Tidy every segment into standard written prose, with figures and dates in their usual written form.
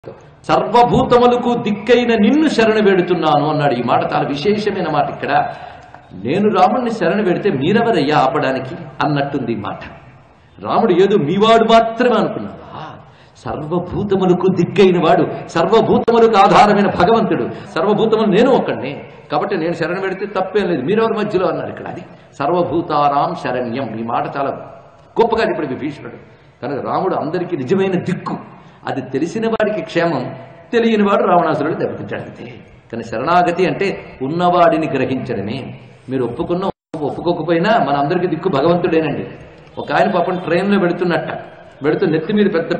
సర్వభూతములకు దిక్కైన నిన్ను శరణు వేడుతున్నాను అన్నాడు. ఈ మాట చాలా విశేషమైన మాట. ఇక్కడ నేను రాముడిని శరణు వేడితే మీరెవరయ్యా ఆపడానికి అన్నట్టుంది ఈ మాట. రాముడు ఏదో మీవాడు మాత్రమే అనుకున్నాడు. సర్వభూతములకు దిక్కైన వాడు, సర్వభూతములకు ఆధారమైన భగవంతుడు, సర్వభూతములు నేను ఒక్కడిని కాబట్టి నేను శరణు పెడితే తప్పేం లేదు, మీరెవరి మధ్యలో అన్నారు. ఇక్కడ అది సర్వభూతారాం శరణ్యం. ఈ మాట చాలా గొప్పగా ఇప్పుడు విభీషణుడు. కనుక రాముడు అందరికీ నిజమైన దిక్కు. అది తెలిసిన వాడికి క్షేమం, తెలియని వాడు రావణాసురుడు దెబ్బతింటాడు అంతే. కానీ శరణాగతి అంటే ఉన్నవాడిని గ్రహించడమే. మీరు ఒప్పుకోకపోయినా మన అందరికీ దిక్కు భగవంతుడేనండి. ఒక ఆయన పాపం ట్రైన్లో వెళుతూ నెత్తి మీద పెద్ద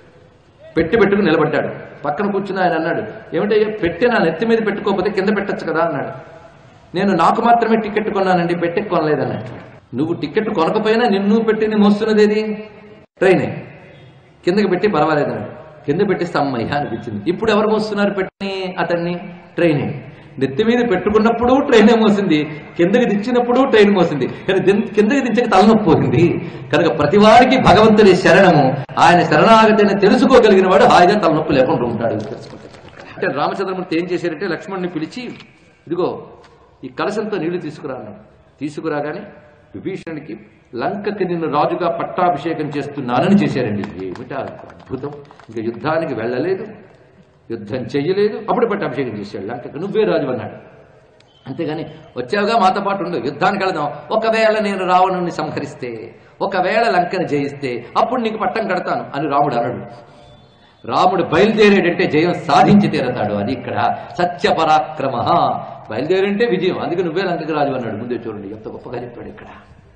పెట్టుకుని నిలబడ్డాడు. పక్కన కూర్చుని ఆయన అన్నాడు, ఏమిటయ్యా పెట్టె నా నెత్తి మీద పెట్టుకోకపోతే కింద పెట్టచ్చు కదా అన్నాడు. నేను నాకు మాత్రమే టికెట్ కొన్నానండి, పెట్టెకి కొనలేదన్నట్టు. నువ్వు టికెట్ కొనకపోయినా నిన్ను పెట్టింది మోస్తున్నది ఏది? ట్రైనే. కిందకి పెట్టి పర్వాలేదన్నాడు. కింద పెట్టిస్తే అమ్మయ్య అనిపించింది. ఇప్పుడు ఎవరు మోస్తున్నారు పెట్టిని? అతన్ని ట్రైనే. నెత్తి మీద పెట్టుకున్నప్పుడు ట్రైనే మోసింది, కిందకి దించినప్పుడు ట్రైన్ మోసింది. కానీ కిందకి దించక తలనొప్పి పోయింది. కనుక ప్రతివాడికి భగవంతుడి శరణము, ఆయన శరణాగతిని తెలుసుకోగలిగిన వాడు హాయిగా తలనొప్పి లేకుండా ఉంటాడు. అంటే రామచంద్రమూర్తి ఏం చేశారంటే లక్ష్మణ్ణి పిలిచి, ఇదిగో ఈ కలశంతో నీళ్లు తీసుకురా అన్నాడు. తీసుకురాగానే విభీషణుడికి లంకకి నిన్ను రాజుగా పట్టాభిషేకం చేస్తున్నానని చేశారండి. ఏమిటా అద్భుతం! ఇంకా యుద్ధానికి వెళ్ళలేదు, యుద్ధం చెయ్యలేదు, అప్పుడు పట్టాభిషేకం చేశాడు. లంకకి నువ్వే రాజు అన్నాడు. అంతేగాని వచ్చావుగా మాతో పాటు ఉండు, యుద్ధానికి వెళదాం, ఒకవేళ నేను రావణుని సంహరిస్తే, ఒకవేళ లంకని జయిస్తే అప్పుడు నీకు పట్టం కడతాను అని రాముడు అనడు. రాముడు బయలుదేరాడంటే జయం సాధించి తీరతాడు. అది ఇక్కడ సత్యపరాక్రమ. బయలుదేరంటే విజయం. అందుకే నువ్వే లంకకి రాజు అన్నాడు. ముందే చూడండి ఎంత గొప్పగా చెప్పాడు ఇక్కడ.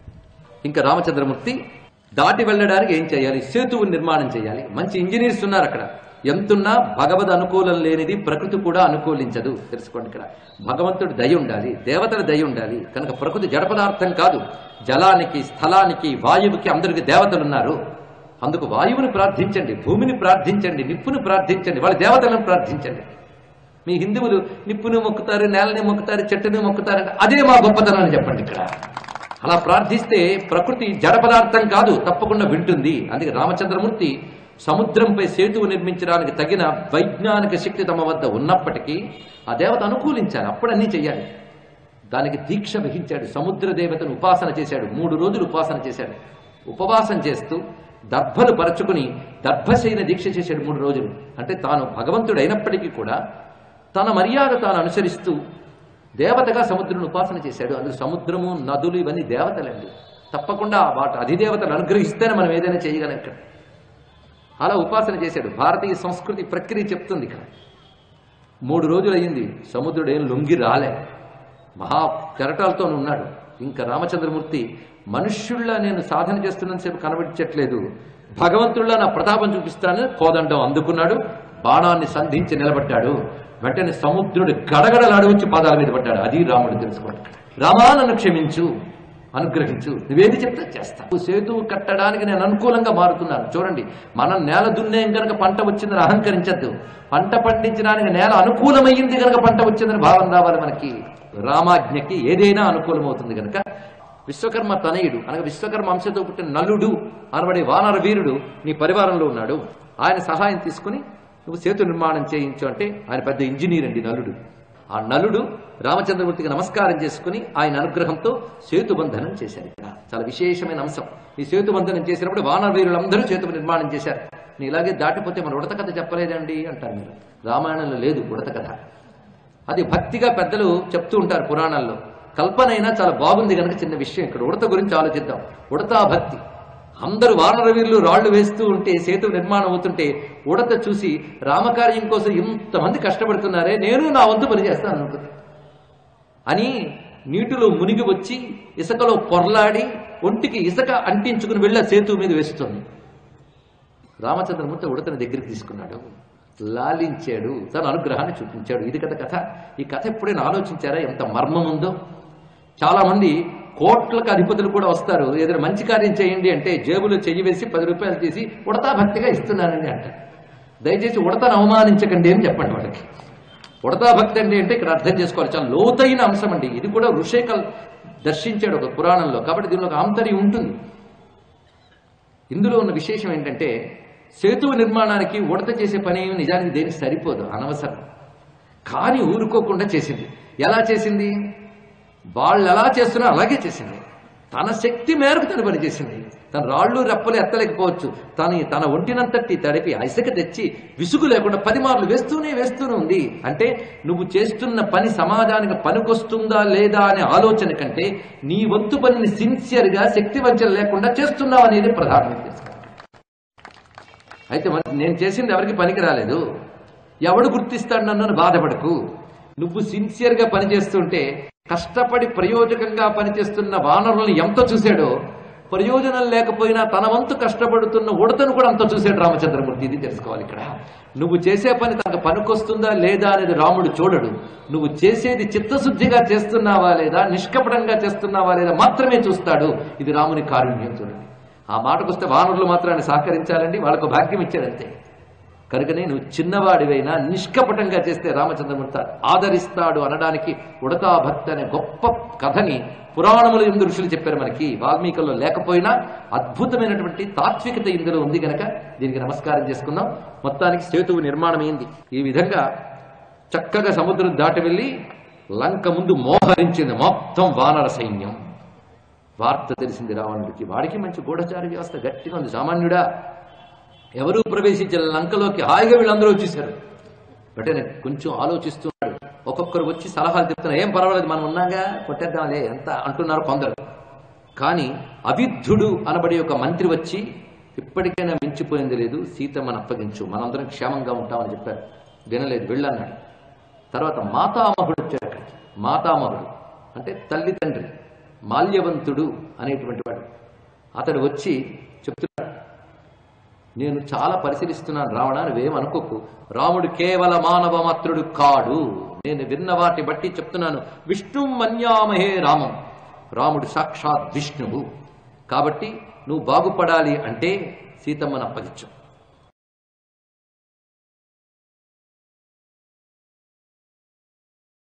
ఇంకా రామచంద్రమూర్తి దాటి వెళ్ళడానికి ఏం చేయాలి? సేతువు నిర్మాణం చేయాలి. మంచి ఇంజనీర్స్ ఉన్నారు అక్కడ. ఎంతున్నా భగవద్ అనుకూలం లేనిది ప్రకృతి కూడా అనుకూలించదు. తెలుసుకోండి. ఇక్కడ భగవంతుడి దయ ఉండాలి, దేవతల దయ ఉండాలి. కనుక ప్రకృతి జడ పదార్థం కాదు. జలానికి, స్థలానికి, వాయువుకి అందరికి దేవతలు ఉన్నారు. అందుకు వాయువుని ప్రార్థించండి, భూమిని ప్రార్థించండి, నిప్పును ప్రార్థించండి, వాళ్ళ దేవతలను ప్రార్థించండి. మీ హిందువులు నిప్పుని మొక్కుతారు, నేలని మొక్కుతారు, చెట్టుని మొక్కుతారంటే అదే మా గొప్పతనం అని చెప్పండి. ఇక్కడ అలా ప్రార్థిస్తే ప్రకృతి జడ పదార్థం కాదు, తప్పకుండా వింటుంది. అందుకే రామచంద్రమూర్తి సముద్రంపై సేతువు నిర్మించడానికి తగిన వైజ్ఞానిక శక్తి తమ వద్ద ఉన్నప్పటికీ ఆ దేవత అనుకూలించాలి, అప్పుడు అన్నీ చెయ్యాలి. దానికి దీక్ష వహించాడు. సముద్ర దేవతను ఉపాసన చేశాడు. 3 రోజులు ఉపాసన చేశాడు. ఉపవాసం చేస్తూ దర్భలు పరచుకుని దర్భశయన దీక్ష చేశాడు 3 రోజులు. అంటే తాను భగవంతుడైనప్పటికీ కూడా తన మర్యాద తాను అనుసరిస్తూ దేవతగా సముద్రుని ఉపాసన చేశాడు. అందులో సముద్రము, నదులు ఇవన్నీ దేవతలండి. తప్పకుండా వాటి అధిదేవతలు అనుగ్రహిస్తేనే మనం ఏదైనా చేయగలం. ఇక్కడ అలా ఉపాసన చేశాడు. భారతీయ సంస్కృతి ప్రక్రియ చెప్తుంది. ఇక్కడ 3 రోజులు అయ్యింది, సముద్రుడు ఏం లొంగి రాలే, మహా కెరటాలతో ఉన్నాడు. ఇంకా రామచంద్రమూర్తి మనుష్యుళ్ళ నేను సాధన చేస్తున్నంతసేపు కనబడించట్లేదు, భగవంతుళ్ళ నా ప్రతాపం చూపిస్తానని కోదండం అందుకున్నాడు. బాణాన్ని సంధించి నిలబడ్డాడు. వెంటనే సముద్రుడు గడగడలాడి వచ్చి పాదాల మీద పడ్డాడు. అది రాముడు. తెలుసుకోండి. రామా నన్ను క్షమించు, అనుగ్రహించు, నువ్వేది చెప్తే చేస్తా. సేతువు కట్టడానికి నేను అనుకూలంగా మారుతున్నాను. చూడండి, మనం నేల దున్నేం కనుక పంట వచ్చిందని అహంకరించద్దు. పంట పండించడానికి నేల అనుకూలమైంది కనుక పంట వచ్చిందని భావం రావాలి మనకి. రామాజ్ఞకి ఏదైనా అనుకూలమవుతుంది కనుక విశ్వకర్మ తనయుడు అనగా విశ్వకర్మ అంశతో పుట్టిన నలుడు అనబడే వానర వీరుడు నీ పరివారంలో ఉన్నాడు. ఆయన సహాయం తీసుకుని నువ్వు సేతు నిర్మాణం చేయించు అంటే ఆయన పెద్ద ఇంజనీర్ అండి నలుడు. ఆ నలుడు రామచంద్రమూర్తికి నమస్కారం చేసుకుని ఆయన అనుగ్రహంతో సేతుబంధనం చేశారు. ఇక్కడ చాలా విశేషమైన అంశం. ఈ సేతుబంధనం చేసినప్పుడు వానర వీరులందరూ సేతు నిర్మాణం చేశారు. నేను ఇలాగే దాటిపోతే మన ఉడత కథ చెప్పలేదండి అంటారు మీరు. రామాయణంలో లేదు ఉడత కథ. అది భక్తిగా పెద్దలు చెప్తూ ఉంటారు పురాణాల్లో. కల్పన అయినా చాలా బాగుంది కనుక చిన్న విషయం ఇక్కడ ఉడత గురించి ఆలోచిద్దాం. ఉడతా భక్తి. అందరూ వానర వీరులు రాళ్లు వేస్తూ ఉంటే సేతు నిర్మాణం అవుతుంటే ఉడత చూసి రామకార్యం కోసం ఇంతమంది కష్టపడుతున్నారే, నేను నా వంతు పని చేస్తాను అనుకుంది అని నీటిలో మునిగి వచ్చి ఇసుకలో పొర్లాడి ఒంటికి ఇసుక అంటించుకుని వెళ్ళి సేతు మీద వేస్తుంది. రామచంద్రమూర్తి ఉడతని దగ్గరికి తీసుకున్నాడు, లాలించాడు, తన అనుగ్రహాన్ని చూపించాడు. ఇది కథ. ఈ కథ ఎప్పుడైనా ఆలోచించారా ఎంత మర్మం ఉందో? చాలా మంది కోట్లకు అధిపతులు కూడా వస్తారు, ఏదైనా మంచి కార్యం చేయండి అంటే జేబులో చెయ్యి వేసి 10 రూపాయలు తీసి ఉడతా భక్తిగా ఇస్తున్నానండి అంటారు. దయచేసి ఉడతను అవమానించకండి అని చెప్పండి వాళ్ళకి. ఉడతా భక్తి అంటే ఇక్కడ అర్థం చేసుకోవాలి, చాలా లోతైన అంశం అండి. ఇది కూడా ఋషికల్ దర్శించాడు ఒక పురాణంలో. కాబట్టి దీనిలో ఒక ఆంతర్యం ఉంటుంది. ఇందులో ఉన్న విశేషం ఏంటంటే సేతువు నిర్మాణానికి ఉడత చేసే పని నిజానికి దేనికి సరిపోదు, అనవసరం. కానీ ఊరుకోకుండా చేసింది. ఎలా చేసింది? వాళ్ళు ఎలా చేస్తున్నా అలాగే చేసింది. తన శక్తి మేరకు తను పనిచేసింది. తన రాళ్ళు రెప్పలు ఎత్తలేకపోవచ్చు, తన ఒంటినంతటి తడిపి ఇసుక తెచ్చి విసుగు లేకుండా 10 మార్లు వేస్తూనే ఉంది. అంటే నువ్వు చేస్తున్న పని సమాజానికి పనికొస్తుందా లేదా అనే ఆలోచన కంటే నీ వంతు పనిని సిన్సియర్గా శక్తి వంచన లేకుండా చేస్తున్నావు అనేది ప్రధానమైన తెలుసుకో. అయితే నేను చేసింది ఎవరికి పనికి రాలేదు, ఎవడు గుర్తిస్తాడు నన్ను బాధపడకు. నువ్వు సిన్సియర్గా పనిచేస్తుంటే కష్టపడి ప్రయోజకంగా పనిచేస్తున్న వానరులను ఎంత చూశాడో, ప్రయోజనం లేకపోయినా తన వంతు కష్టపడుతున్న ఉడతను కూడా అంత చూశాడు రామచంద్రమూర్తి. ఇది తెలుసుకోవాలి ఇక్కడ. నువ్వు చేసే పని తనకు పనికొస్తుందా లేదా అనేది రాముడు చూడడు. నువ్వు చేసేది చిత్తశుద్ధిగా చేస్తున్నావా లేదా, నిష్కపటంగా చేస్తున్నావా లేదా మాత్రమే చూస్తాడు. ఇది రాముని కారుణ్యం. చూడండి, ఆ మాటకొస్తే వానరులు మాత్రాన్ని సహకరించాలండి, వాళ్ళకు భాగ్యం ఇచ్చాడంతే. కనుకనే నువ్వు చిన్నవాడివైనా నిష్కపటంగా చేస్తే రామచంద్రమూర్తి ఆదరిస్తాడు అనడానికి ఉడతా భక్తి అనే గొప్ప కథని పురాణములు ఎందు ఋషులు చెప్పారు. మనకి వాల్మీకుల్లో లేకపోయినా అద్భుతమైనటువంటి తాత్వికత ఇందులో ఉంది. గనక దీనికి నమస్కారం చేసుకుందాం. మొత్తానికి సేతువు నిర్మాణమైంది. ఈ విధంగా చక్కగా సముద్రం దాటి వెళ్ళి లంక ముందు మోహరించింది మొత్తం వానర సైన్యం. వార్త తెలిసింది రావణుడికి. వాడికి మంచి గూఢచారి వ్యవస్థ గట్టిగా ఉంది. సామాన్యుడా ఎవరూ ప్రవేశించిన లంకలోకి హాయిగా వీళ్ళందరూ వచ్చేసారు. వెంటనే కొంచెం ఆలోచిస్తున్నాడు. ఒక్కొక్కరు వచ్చి సలహాలు చెప్తున్నారు. ఏం పర్వాలేదు, మనం ఉన్నాగా, కొట్టేద్దాంలే ఎంత అంటున్నారు కొందరు. కానీ అవిద్ధుడు అనబడి ఒక మంత్రి వచ్చి ఇప్పటికైనా మించిపోయింది లేదు, సీతమ్మను అప్పగించు, మనందరం క్షేమంగా ఉంటామని చెప్పారు. వినలేదు, వెళ్ళన్నాడు. తర్వాత మాతామహుడు వచ్చాడు అక్కడికి. మాతామహుడు అంటే తల్లి తండ్రి, మాల్యవంతుడు అనేటువంటి వాడు. అతడు వచ్చి చెప్తున్నాడు, నేను చాలా పరిశీలిస్తున్నాను రావణ, నువ్వేమనుకోకు. రాముడు కేవల మానవ మాత్రుడు కాడు. నేను విన్న వాటి బట్టి చెప్తున్నాను. విష్ణు మన్యామహే రామం. రాముడు సాక్షాత్ విష్ణువు. కాబట్టి నువ్వు బాగుపడాలి అంటే సీతమ్మను అప్పగించు.